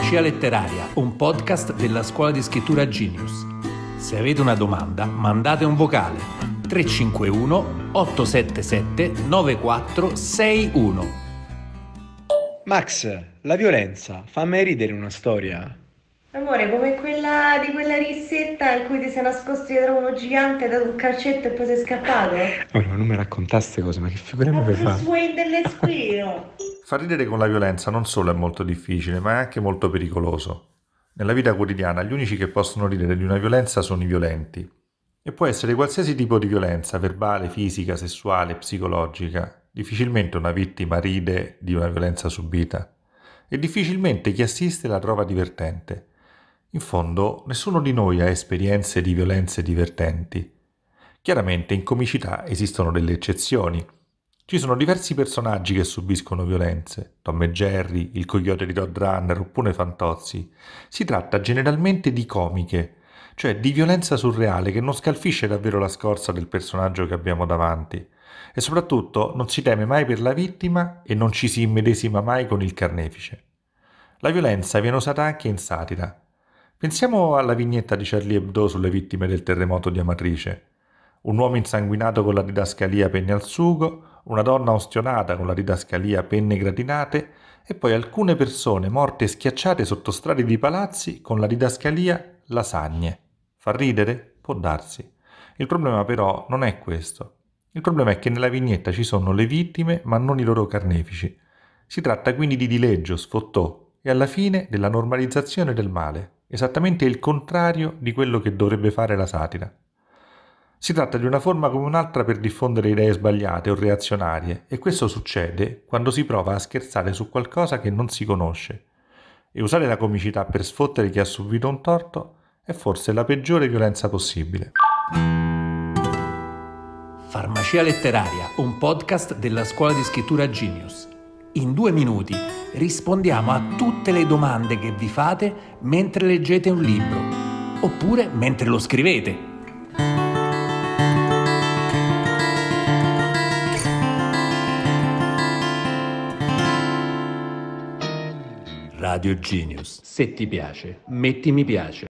Farmacia Letteraria, un podcast della scuola di scrittura Genius. Se avete una domanda, mandate un vocale 351 877 9461. Max, la violenza fa mai ridere una storia? Amore, come quella di quella rissetta in cui ti sei nascosto dietro uno gigante, hai dato un calcetto e poi sei scappato? Ora, ma non mi raccontaste cose, ma che figura mi fai fare? Bruce Wayne dell'Esquilo! Far ridere con la violenza non solo è molto difficile, ma è anche molto pericoloso. Nella vita quotidiana gli unici che possono ridere di una violenza sono i violenti. E può essere qualsiasi tipo di violenza, verbale, fisica, sessuale, psicologica. Difficilmente una vittima ride di una violenza subita. E difficilmente chi assiste la trova divertente. In fondo, nessuno di noi ha esperienze di violenze divertenti. Chiaramente in comicità esistono delle eccezioni. Ci sono diversi personaggi che subiscono violenze, Tom e Jerry, il coyote di Roadrunner oppure Fantozzi. Si tratta generalmente di comiche, cioè di violenza surreale che non scalfisce davvero la scorza del personaggio che abbiamo davanti. E soprattutto non si teme mai per la vittima e non ci si immedesima mai con il carnefice. La violenza viene usata anche in satira. Pensiamo alla vignetta di Charlie Hebdo sulle vittime del terremoto di Amatrice. Un uomo insanguinato con la didascalia penne al sugo, una donna ostionata con la didascalia penne gratinate e poi alcune persone morte e schiacciate sotto strati di palazzi con la didascalia lasagne. Fa ridere? Può darsi. Il problema però non è questo. Il problema è che nella vignetta ci sono le vittime ma non i loro carnefici. Si tratta quindi di dileggio, sfottò e alla fine della normalizzazione del male. Esattamente il contrario di quello che dovrebbe fare la satira. Si tratta di una forma come un'altra per diffondere idee sbagliate o reazionarie e questo succede quando si prova a scherzare su qualcosa che non si conosce. E usare la comicità per sfottere chi ha subito un torto è forse la peggiore violenza possibile. Farmacia Letteraria, un podcast della scuola di scrittura Genius. In 2 minuti rispondiamo a tutte le domande che vi fate mentre leggete un libro, oppure mentre lo scrivete. Radio Genius. Se ti piace, metti mi piace.